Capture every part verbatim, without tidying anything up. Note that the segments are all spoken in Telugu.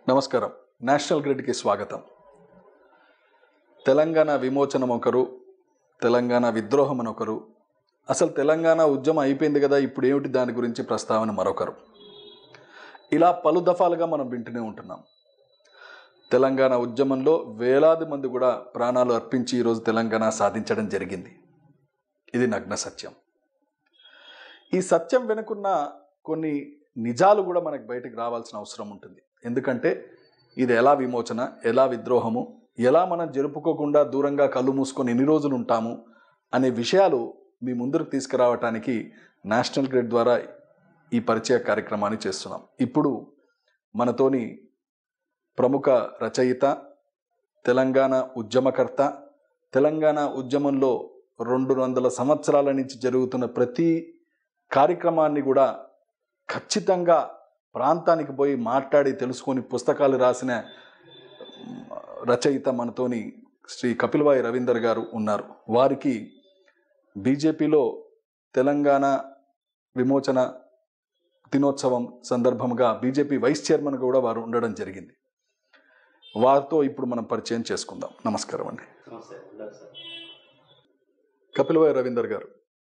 నమస్కారం. నేషనల్ గ్రిడ్కి స్వాగతం. తెలంగాణ విమోచనం ఒకరు, తెలంగాణ విద్రోహం అనొకరు, అసలు తెలంగాణ ఉద్యమం అయిపోయింది కదా ఇప్పుడు ఏమిటి దాని గురించి ప్రస్తావన మరొకరు. ఇలా పలు దఫాలుగా మనం వింటూనే ఉంటున్నాం. తెలంగాణ ఉద్యమంలో వేలాది మంది కూడా ప్రాణాలు అర్పించి ఈరోజు తెలంగాణ సాధించడం జరిగింది. ఇది నగ్న సత్యం. ఈ సత్యం వెనుకున్న కొన్ని నిజాలు కూడా మనకు బయటకు రావాల్సిన అవసరం ఉంటుంది. ఎందుకంటే ఇది ఎలా విమోచన, ఎలా విద్రోహము, ఎలా మనం జరుపుకోకుండా దూరంగా కళ్ళు మూసుకొని ఎన్ని రోజులు ఉంటాము అనే విషయాలు మీ ముందుకు తీసుకురావటానికి నేషనల్ గ్రిడ్ ద్వారా ఈ పరిచయ కార్యక్రమాన్ని చేస్తున్నాం. ఇప్పుడు మనతోని ప్రముఖ రచయిత, తెలంగాణ ఉద్యమకర్త, తెలంగాణ ఉద్యమంలో రెండు వందల సంవత్సరాల నుంచి జరుగుతున్న ప్రతి కార్యక్రమాన్ని కూడా ఖచ్చితంగా ప్రాంతానికి పోయి మాట్లాడి తెలుసుకొని పుస్తకాలు రాసిన రచయిత మనతోని శ్రీ కపిలవాయి రవీందర్ గారు ఉన్నారు. వారికి బీజేపీలో తెలంగాణ విమోచన దినోత్సవం సందర్భంగా బీజేపీ వైస్ చైర్మన్ కూడా వారు ఉండడం జరిగింది. వారితో ఇప్పుడు మనం పరిచయం చేసుకుందాం. నమస్కారం అండి. కపిలవాయి రవీందర్ గారు,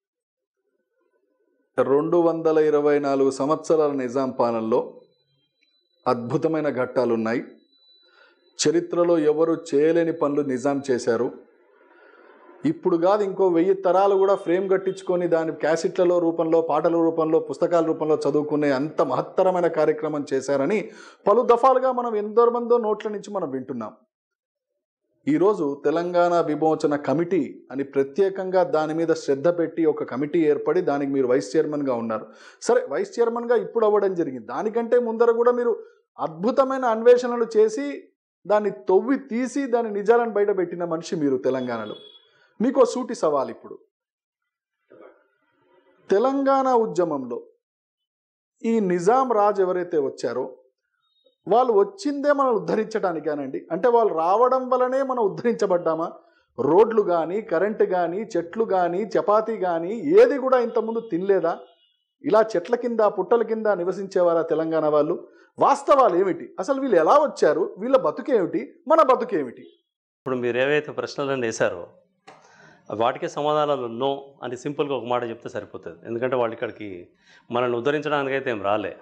రెండు వందల ఇరవై నాలుగు సంవత్సరాల నిజాం పాలనలో అద్భుతమైన ఘట్టాలు ఉన్నాయి. చరిత్రలో ఎవరు చేయలేని పనులు నిజాం చేశారు. ఇప్పుడు కాదు ఇంకో వెయ్యి తరాలు కూడా ఫ్రేమ్ కట్టించుకొని దాని క్యాసెట్లలో రూపంలో, పాటల రూపంలో, పుస్తకాల రూపంలో చదువుకునే అంత మహత్తరమైన కార్యక్రమం చేశారని పలు దఫాలుగా మనం ఎందరో మందో నోట్ల నుంచి మనం వింటున్నాం. ఈరోజు తెలంగాణ విమోచన కమిటీ అని ప్రత్యేకంగా దాని మీద శ్రద్ధ పెట్టి ఒక కమిటీ ఏర్పడి దానికి మీరు వైస్ చైర్మన్గా ఉన్నారు. సరే, వైస్ చైర్మన్గా ఇప్పుడు అవ్వడం జరిగింది. దానికంటే ముందర కూడా మీరు అద్భుతమైన అన్వేషణలు చేసి దాన్ని తవ్వి తీసి దాని నిజాలను బయట పెట్టిన మనిషి మీరు తెలంగాణలో. మీకు సూటి సవాల్, ఇప్పుడు తెలంగాణ ఉద్యమంలో ఈ నిజాం రాజు ఎవరైతే వచ్చారో వాళ్ళు వచ్చిందే మనం ఉద్ధరించడానికేనండి? అంటే వాళ్ళు రావడం వల్లనే మనం ఉద్ధరించబడ్డామా? రోడ్లు కానీ, కరెంటు కానీ, చెట్లు కానీ, చపాతీ కానీ ఏది కూడా ఇంతకుముందు తినలేదా? ఇలా చెట్ల కింద, పుట్టల కింద నివసించేవారా తెలంగాణ వాళ్ళు? వాస్తవాలు ఏమిటి? అసలు వీళ్ళు ఎలా వచ్చారు? వీళ్ళ బతుకేమిటి? మన బతుకేమిటి? ఇప్పుడు మీరు ఏవైతే ప్రశ్నలను వేశారో వాటికే సమాధానాలు నో అని సింపుల్గా ఒక మాట చెప్తే సరిపోతుంది. ఎందుకంటే వాళ్ళు ఇక్కడికి మనల్ని ఉద్ధరించడానికైతే ఏం రాలే.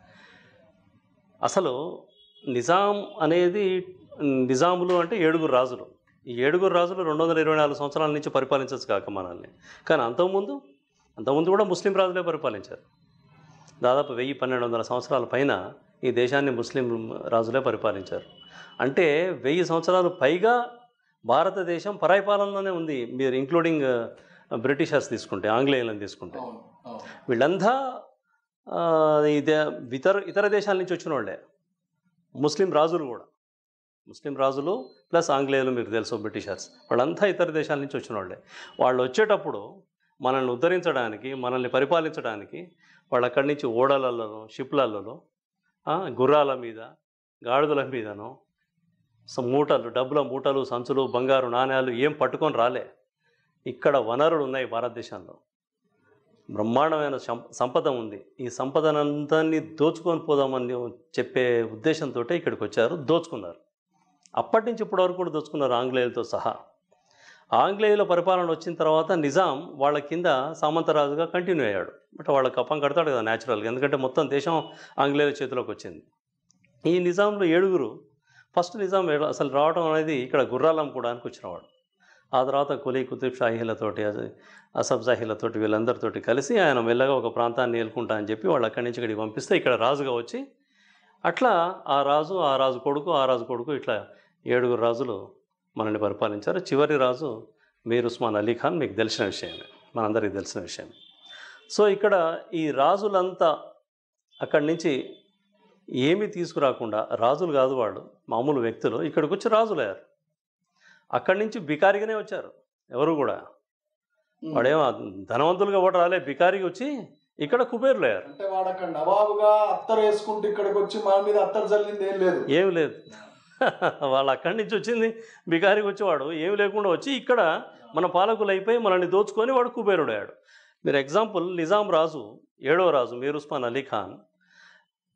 అసలు నిజాం అనేది, నిజాములు అంటే ఏడుగురు రాజులు. ఈ ఏడుగురు రాజులు రెండు వందల ఇరవై నాలుగు సంవత్సరాల నుంచి పరిపాలించవచ్చు కాక మనల్ని. కానీ అంతకుముందు అంతకుముందు కూడా ముస్లిం రాజులే పరిపాలించారు. దాదాపు వెయ్యి పన్నెండు వందల సంవత్సరాల పైన ఈ దేశాన్ని ముస్లిం రాజులే పరిపాలించారు. అంటే వెయ్యి సంవత్సరాలు పైగా భారతదేశం పరాయి పాలనలోనే ఉంది. మీరు ఇంక్లూడింగ్ బ్రిటిషర్స్ తీసుకుంటే, ఆంగ్లేయులను తీసుకుంటే, వీళ్ళంతా ఇదే ఇతర ఇతర దేశాల నుంచి వచ్చిన వాళ్ళే. ముస్లిం రాజులు కూడా, ముస్లిం రాజులు ప్లస్ ఆంగ్లేయులు, మీకు తెలుసు బ్రిటిషర్స్, వాళ్ళంతా ఇతర దేశాల నుంచి వచ్చిన వాళ్ళే. వాళ్ళు వచ్చేటప్పుడు మనల్ని ఉద్ధరించడానికి, మనల్ని పరిపాలించడానికి వాళ్ళు అక్కడి నుంచి ఓడలలో, షిప్లలో, గుర్రాల మీద, గాడిదల మీదనో మూటలు, డబ్బుల మూటలు, సంచులు, బంగారు నాణ్యాలు ఏం పట్టుకొని రాలే. ఇక్కడ వనరులు ఉన్నాయి భారతదేశంలో, బ్రహ్మాండమైన సంపద ఉంది. ఈ సంపదనంతాన్ని దోచుకొని పోదామని చెప్పే ఉద్దేశంతో ఇక్కడికి వచ్చారు, దోచుకున్నారు. అప్పటి నుంచి ఇప్పటి వరకు కూడా దోచుకున్నారు, ఆంగ్లేయులతో సహా. ఆంగ్లేయుల పరిపాలన వచ్చిన తర్వాత నిజాం వాళ్ళ కింద సామంతరాజుగా కంటిన్యూ అయ్యాడు. బట్ వాళ్ళ కప్పం కడతాడు కదా న్యాచురల్గా, ఎందుకంటే మొత్తం దేశం ఆంగ్లేయుల చేతిలోకి వచ్చింది. ఈ నిజాంలో ఏడుగురు, ఫస్ట్ నిజాం అసలు రావడం అనేది ఇక్కడ గుర్రాలు అమ్ముకోవడానికి వచ్చినవాడు. ఆ తర్వాత కులీ కుతుబ్ షాహీలతోటి, అసఫ్ జాహీలతోటి, వీళ్ళందరితోటి కలిసి ఆయన మెల్లగా ఒక ప్రాంతాన్ని ఏలుకుంటా అని చెప్పి వాళ్ళు అక్కడి నుంచి ఇక్కడికి పంపిస్తే ఇక్కడ రాజుగా వచ్చి, అట్లా ఆ రాజు, ఆ రాజు కొడుకు, ఆ రాజు కొడుకు, ఇట్లా ఏడుగురు రాజులు మనల్ని పరిపాలించారు. చివరి రాజు మీర్ ఉస్మాన్ అలీ ఖాన్, మీకు తెలిసిన విషయమే, మనందరికీ తెలిసిన విషయం. సో ఇక్కడ ఈ రాజులంతా అక్కడి నుంచి ఏమీ తీసుకురాకుండా, రాజులు కాదు వాళ్ళు, మామూలు వ్యక్తులు ఇక్కడికి వచ్చి రాజులయ్యారు. అక్కడి నుంచి బికారిగానే వచ్చారు. ఎవరు కూడా వాడేమో ధనవంతులుగా కూడా రాలే, బికారికి వచ్చి ఇక్కడ కుబేరులు అయ్యారు. అంటే వాడు అక్కడ నవాబుగా అత్తరు వేసుకుంటూ ఇక్కడికి వచ్చి మన మీద అత్తరు చల్లింది ఏం లేదు, ఏం లేదు. వాళ్ళు అక్కడి నుంచి వచ్చింది బికారికి వచ్చేవాడు, ఏమి లేకుండా వచ్చి ఇక్కడ మన పాలకులు అయిపోయి మనల్ని దోచుకొని వాడు కుబేరుడు అయ్యాడు. మీరు ఎగ్జాంపుల్, నిజాం రాజు, ఏడో రాజు మీర్ ఉస్మాన్ అలీ ఖాన్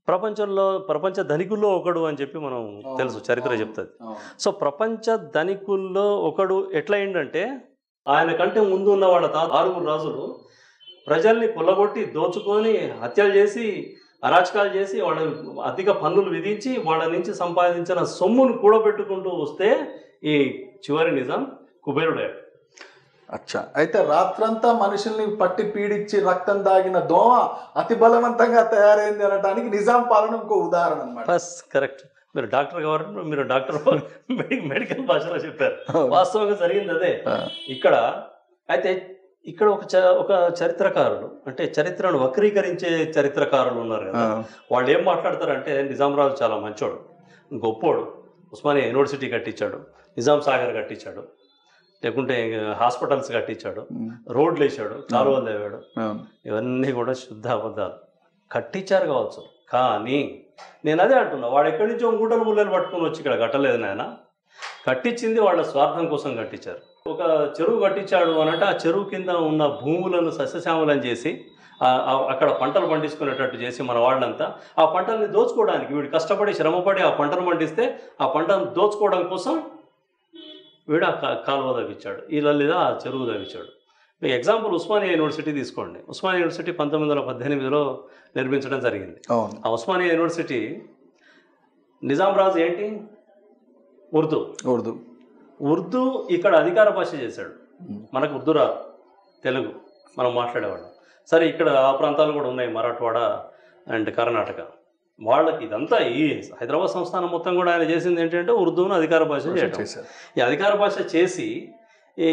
ప్రపంచంలో ప్రపంచ ధనికుల్లో ఒకడు అని చెప్పి మనం తెలుసు, చరిత్ర చెప్తుంది. సో ప్రపంచ ధనికుల్లో ఒకడు ఎట్లా అయిందంటే, ఆయన కంటే ముందు ఉన్న వాళ్ళ తా ఆరుగురు రాజులు ప్రజల్ని కొల్లగొట్టి దోచుకొని హత్యలు చేసి అరాచకాలు చేసి వాళ్ళ అధిక పన్నులు విధించి వాళ్ళ నుంచి సంపాదించిన సొమ్మును కూడబెట్టుకుంటూ వస్తే ఈ చివరి నిజాం కుబేరుడయ్యాడు. అచ్చా, అయితే రాత్రంతా మనుషుల్ని పట్టి పీడించి రక్తం దాగిన దోమ అతి బలవంతంగా తయారైంది అనడానికి నిజాం పాలన ఇంకో ఉదాహరణ అన్నమాట. Bus correct. మీరు డాక్టర్ కాబట్టి మీరు డాక్టర్ మెడికల్ భాషలో చెప్పారు. వాస్తవంగా జరిగింది అదే ఇక్కడ. అయితే ఇక్కడ ఒక చ ఒక చరిత్రకారులు అంటే చరిత్రను వక్రీకరించే చరిత్రకారులు ఉన్నారు కదా, వాళ్ళు ఏం మాట్లాడతారంటే నిజాం రాజు చాలా మంచోడు, గొప్పోడు, ఉస్మానియా యూనివర్సిటీ కట్టించాడు, నిజాం సాగర్ కట్టించాడు, లేకుంటే హాస్పిటల్స్ కట్టించాడు, రోడ్లు వేసాడు, కాలువలు తవ్వాడు. ఇవన్నీ కూడా శుద్ధ అబద్ధాలు. కట్టించారు కావచ్చు, కానీ నేను అదే అంటున్నా, వాడు ఎక్కడి నుంచో మూటలు ముళ్ళలు పట్టుకొని వచ్చి ఇక్కడ కట్టలేదు నాయన. కట్టించింది వాళ్ళ స్వార్థం కోసం కట్టించారు. ఒక చెరువు కట్టించాడు అని అంటే ఆ చెరువు కింద ఉన్న భూములను సస్యశ్యామలం చేసి అక్కడ పంటలు పండించుకునేటట్టు చేసి మన వాళ్ళంతా ఆ పంటల్ని దోచుకోవడానికి, వీడు కష్టపడి శ్రమపడి ఆ పంటను పండిస్తే ఆ పంటను దోచుకోవడం కోసం వీడు ఆ కాలువ తవ్వించాడు, ఇలా లేదా ఆ చెరువు తవ్వించాడు. మీకు ఎగ్జాంపుల్ ఉస్మానియా యూనివర్సిటీ తీసుకోండి. ఉస్మానియా యూనివర్సిటీ పంతొమ్మిది వందల పద్దెనిమిదిలో నిర్మించడం జరిగింది. ఆ ఉస్మానియా యూనివర్సిటీ నిజాం రాజు ఏంటి, ఉర్దూ ఉర్దూ ఉర్దూ ఇక్కడ అధికార భాష చేశాడు. మనకు ఉర్దూ రాదు, తెలుగు మనం మాట్లాడేవాళ్ళం. సరే, ఇక్కడ ఆ ప్రాంతాలు కూడా ఉన్నాయి, మరాఠవాడ అండ్ కర్ణాటక. వాళ్ళకి ఇదంతా ఈ హైదరాబాద్ సంస్థానం మొత్తం కూడా ఆయన చేసింది ఏంటంటే ఉర్దూను అధికార భాష చేయడం. ఈ అధికార భాష చేసి ఈ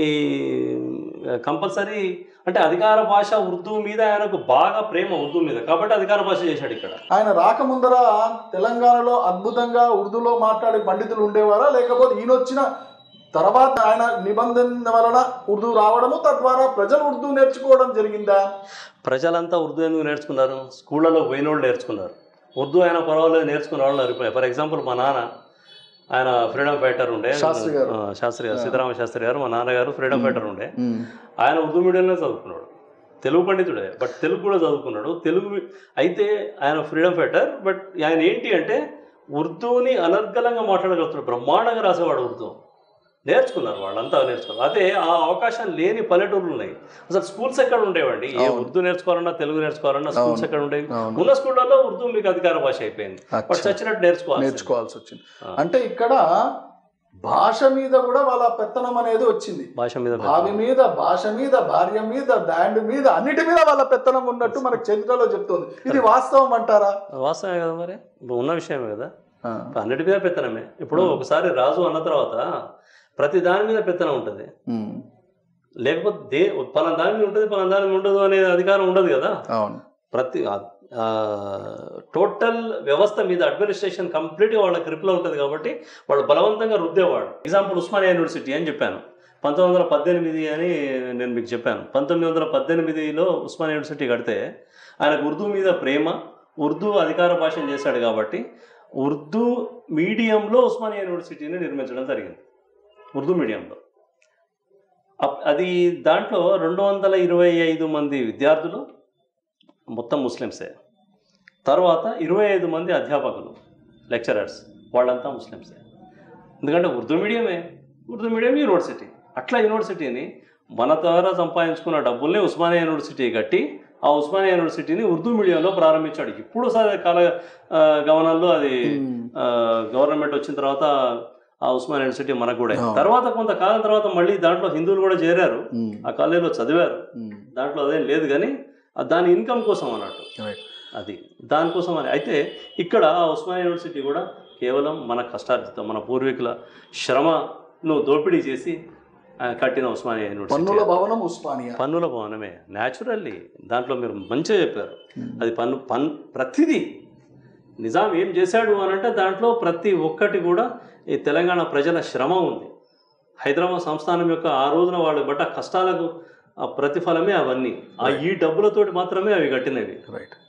కంపల్సరీ అంటే అధికార భాష ఉర్దూ మీద ఆయనకు బాగా ప్రేమ, ఉర్దూ మీద, కాబట్టి అధికార భాష చేశాడు ఇక్కడ. ఆయన రాకముందర తెలంగాణలో అద్భుతంగా ఉర్దూలో మాట్లాడే పండితులు ఉండేవారా, లేకపోతే ఈయన వచ్చిన తర్వాత ఆయన నిబంధన వలన ఉర్దూ రావడము తద్వారా ప్రజలు ఉర్దూ నేర్చుకోవడం జరిగిందా? ప్రజలంతా ఉర్దూ ఎందుకు నేర్చుకున్నారు? స్కూళ్ళలో పోయిన వాళ్ళు నేర్చుకున్నారు. ఉర్దూ అయినా పర్వాలేదు నేర్చుకున్న వాళ్ళు అరిపోయాయి. ఫర్ ఎగ్జాంపుల్ మా నాన్న, ఆయన ఫ్రీడమ్ ఫైటర్ ఉండే, శాస్త్రి గారు సీతారామ శాస్త్రి గారు, మా నాన్నగారు ఫ్రీడమ్ ఫైటర్ ఉండే. ఆయన ఉర్దూ మీడియంలో చదువుకున్నాడు, తెలుగు పండితుడే, బట్ తెలుగు కూడా చదువుకున్నాడు. తెలుగు అయితే ఆయన ఫ్రీడమ్ ఫైటర్, బట్ ఆయన ఏంటి అంటే ఉర్దూని అనర్గళంగా మాట్లాడగలుగుతున్నాడు, బ్రహ్మాండంగా రాసేవాడు. ఉర్దూ నేర్చుకున్నారు, వాళ్ళంతా నేర్చుకున్నారు. అదే ఆ అవకాశం లేని పల్లెటూర్లు ఉన్నాయి. అసలు స్కూల్స్ ఎక్కడ ఉండేవండి? ఏ ఉర్దూ నేర్చుకోవాలన్నా తెలుగు నేర్చుకోవాలన్నా స్కూల్స్ ఎక్కడ ఉండేవి? ఉన్న స్కూళ్ళలో ఉర్దూ మీకు అధికార భాష అయిపోయింది, బట్ చచ్చినట్టు నేర్చుకోవాలి నేర్చుకోవాల్సి వచ్చింది. అంటే ఇక్కడ భాష మీద కూడా వాళ్ళ పెత్తనం అనేది వచ్చింది. భాష మీద, భావి మీద, భాష మీద, భార్య మీద, బ్యాండ్ మీద, అన్నిటి మీద వాళ్ళ పెత్తనం ఉన్నట్టు మనకు చరిత్రలో చెప్తుంది. ఇది వాస్తవం అంటారా? వాస్తవమే కదా, మరి ఉన్న విషయమే కదా, అన్నిటి మీద పెత్తనమే. ఇప్పుడు ఒకసారి రాజు అన్న తర్వాత ప్రతి దాని మీద పెత్తనం ఉంటుంది, లేకపోతే దే పలానా దాని మీద ఉంటుంది పలానా దాని మీద ఉండదు అనే అధికారం ఉండదు కదా. ప్రతి టోటల్ వ్యవస్థ మీద అడ్మినిస్ట్రేషన్ కంప్లీట్గా వాళ్ళ గ్రిప్లో ఉంటుంది కాబట్టి వాళ్ళు బలవంతంగా రుద్దేవాడు. ఎగ్జాంపుల్ ఉస్మానియా యూనివర్సిటీ అని చెప్పాను, పంతొమ్మిది వందల పద్దెనిమిది అని నేను మీకు చెప్పాను. పంతొమ్మిది వందల పద్దెనిమిదిలో ఉస్మానియా యూనివర్సిటీ కడితే ఆయనకు ఉర్దూ మీద ప్రేమ, ఉర్దూ అధికార భాషను చేశాడు కాబట్టి ఉర్దూ మీడియంలో ఉస్మానియా యూనివర్సిటీని నిర్మించడం జరిగింది. ఉర్దూ మీడియంలో అది దాంట్లో రెండు వందల ఇరవై ఐదు మంది విద్యార్థులు మొత్తం ముస్లిమ్సే. తర్వాత ఇరవై ఐదు మంది అధ్యాపకులు, లెక్చరర్స్, వాళ్ళంతా ముస్లిమ్సే. ఎందుకంటే ఉర్దూ మీడియమే, ఉర్దూ మీడియం యూనివర్సిటీ. అట్లా యూనివర్సిటీని మన ద్వారా సంపాదించుకున్న డబ్బుల్ని ఉస్మానియా యూనివర్సిటీ కట్టి ఆ ఉస్మానియా యూనివర్సిటీని ఉర్దూ మీడియంలో ప్రారంభించాడు. ఇప్పుడు సరే కాల గమనంలో అది గవర్నమెంట్ వచ్చిన తర్వాత ఆ ఉస్మానియా యూనివర్సిటీ మనకు కూడా. తర్వాత కొంతకాలం తర్వాత మళ్ళీ దాంట్లో హిందువులు కూడా చేరారు, ఆ కాలేజీలో చదివారు, దాంట్లో అదేం లేదు. కానీ దాని ఇన్కమ్ కోసం అన్నట్టు, అది దానికోసం అని. అయితే ఇక్కడ ఉస్మానియా యూనివర్సిటీ కూడా కేవలం మన కష్టార్జితం, మన పూర్వీకుల శ్రమను దోపిడీ చేసి కట్టిన ఉస్మానియా యూనివర్సిటీ. పన్నుల భవనం ఉస్మానియా, పన్నుల భవనమే న్యాచురల్లీ. దాంట్లో మీరు మంచిగా చెప్పారు, అది పన్ను పన్ ప్రతిదీ నిజాం ఏం చేశాడు అని అంటే దాంట్లో ప్రతి ఒక్కటి కూడా ఈ తెలంగాణ ప్రజల శ్రమ ఉంది. హైదరాబాద్ సంస్థానం యొక్క ఆ రోజున వాళ్ళు బట్ట కష్టాలకు ప్రతిఫలమే అవన్నీ. ఆ ఈ డబ్బులతోటి మాత్రమే అవి కట్టినవి. రైట్.